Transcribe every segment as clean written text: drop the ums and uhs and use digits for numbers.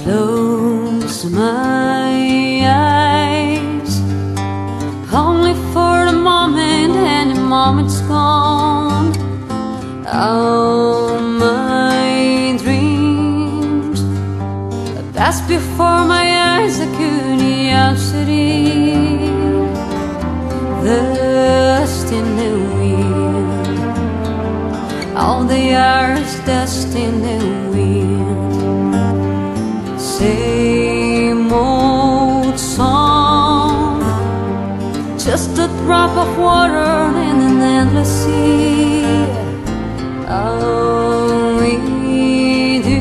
close my eyes, only for a moment, and the moment's gone. All my dreams passed before my eyes, a curiosity, dust in the wind. All they are is dust in the wind. Same old song, just a drop of water in an endless sea. All we do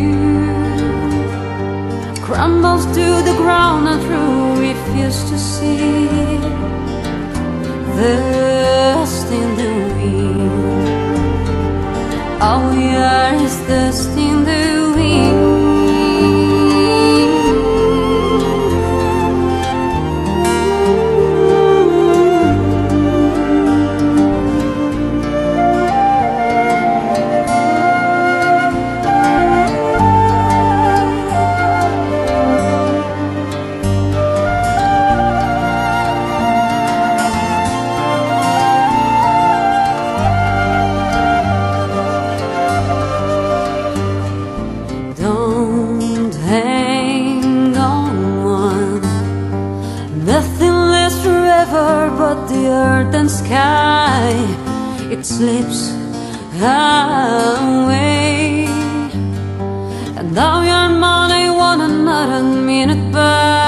crumbles to the ground and through refuse to see. Dust in the wind. All we are is dust in the wind. Don't hang on one, nothing lasts forever but the earth and sky. It slips away, and now you're mine, I want another minute by.